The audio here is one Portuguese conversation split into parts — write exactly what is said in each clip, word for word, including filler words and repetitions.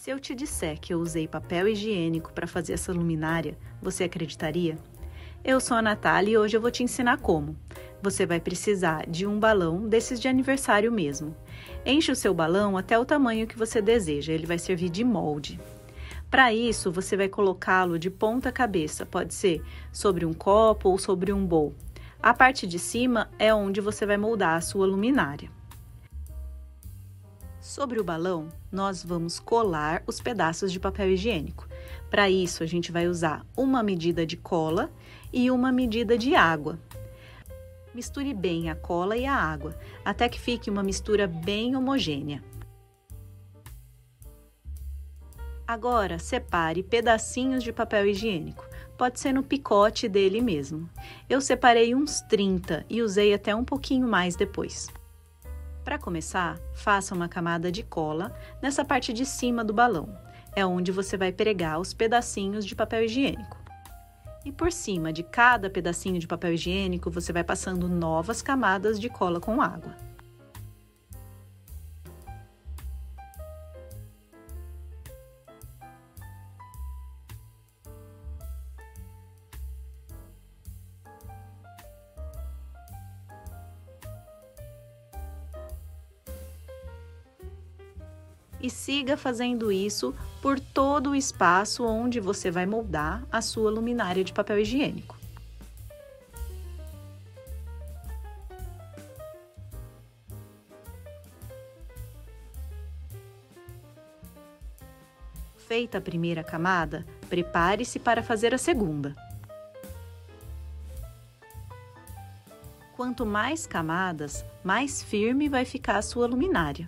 Se eu te disser que eu usei papel higiênico para fazer essa luminária, você acreditaria? Eu sou a Natália e hoje eu vou te ensinar como. Você vai precisar de um balão desses de aniversário mesmo. Enche o seu balão até o tamanho que você deseja, ele vai servir de molde. Para isso, você vai colocá-lo de ponta cabeça, pode ser sobre um copo ou sobre um bowl. A parte de cima é onde você vai moldar a sua luminária. Sobre o balão, nós vamos colar os pedaços de papel higiênico. Para isso, a gente vai usar uma medida de cola e uma medida de água. Misture bem a cola e a água, até que fique uma mistura bem homogênea. Agora, separe pedacinhos de papel higiênico. Pode ser no picote dele mesmo. Eu separei uns trinta e usei até um pouquinho mais depois. Para começar, faça uma camada de cola nessa parte de cima do balão. É onde você vai pregar os pedacinhos de papel higiênico. E por cima de cada pedacinho de papel higiênico, você vai passando novas camadas de cola com água. E siga fazendo isso por todo o espaço onde você vai moldar a sua luminária de papel higiênico. Feita a primeira camada, prepare-se para fazer a segunda. Quanto mais camadas, mais firme vai ficar a sua luminária.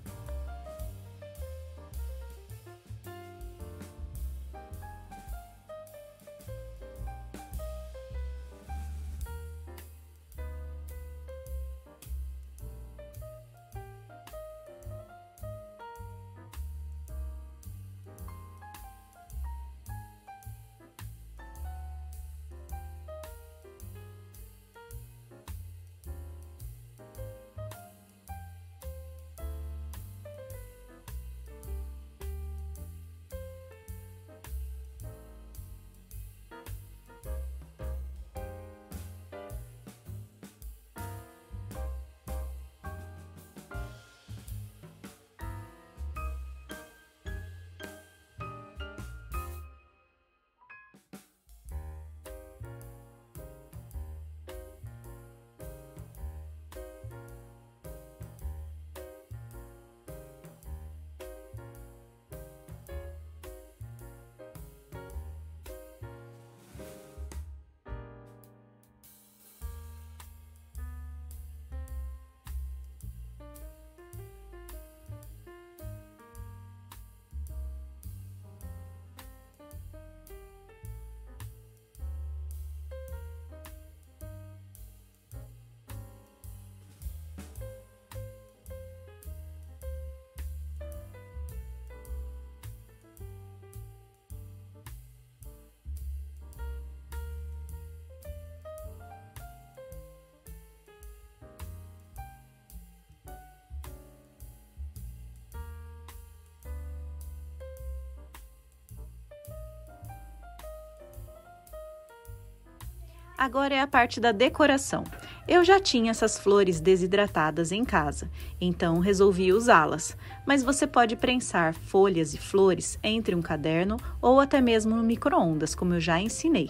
Agora é a parte da decoração. Eu já tinha essas flores desidratadas em casa, então resolvi usá-las. Mas você pode prensar folhas e flores entre um caderno ou até mesmo no micro-ondas, como eu já ensinei.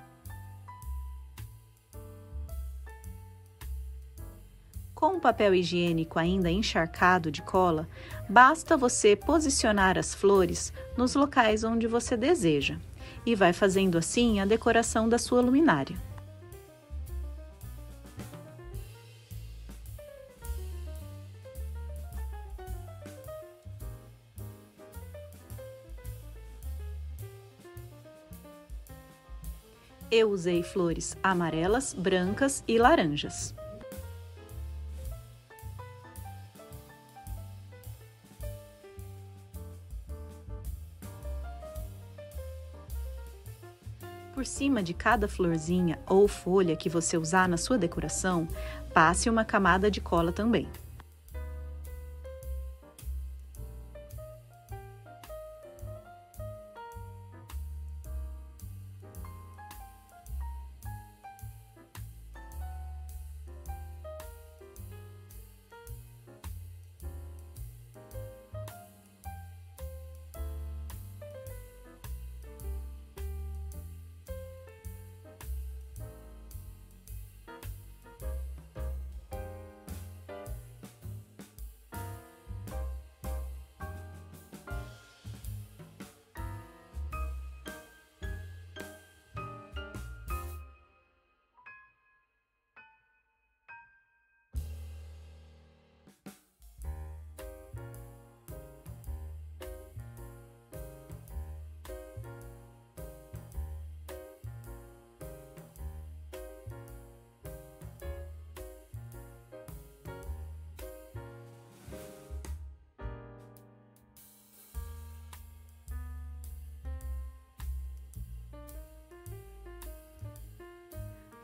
Com o papel higiênico ainda encharcado de cola, basta você posicionar as flores nos locais onde você deseja e vai fazendo assim a decoração da sua luminária. Eu usei flores amarelas, brancas e laranjas. Por cima de cada florzinha ou folha que você usar na sua decoração, passe uma camada de cola também.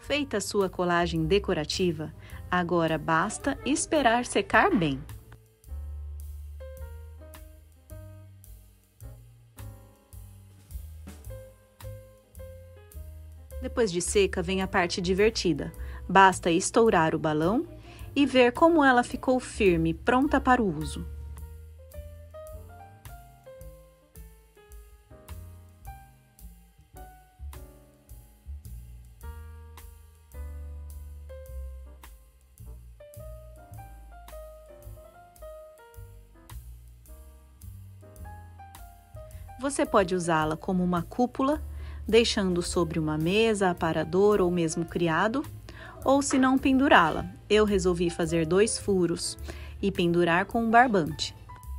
Feita a sua colagem decorativa, agora basta esperar secar bem. Depois de seca, vem a parte divertida. Basta estourar o balão e ver como ela ficou firme, pronta para o uso. Você pode usá-la como uma cúpula, deixando sobre uma mesa, aparador ou mesmo criado, ou se não pendurá-la. Eu resolvi fazer dois furos e pendurar com um barbante.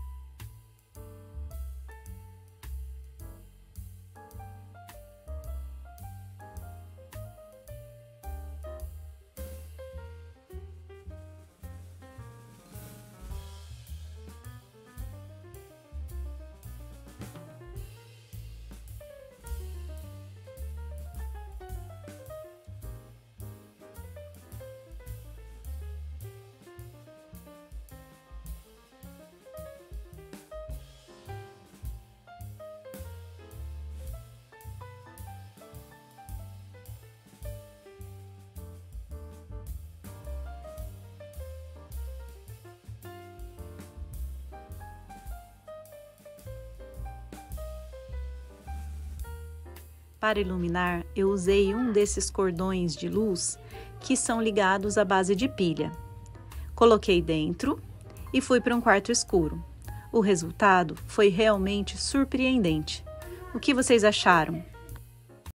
Para iluminar, eu usei um desses cordões de luz que são ligados à base de pilha. Coloquei dentro e fui para um quarto escuro. O resultado foi realmente surpreendente. O que vocês acharam?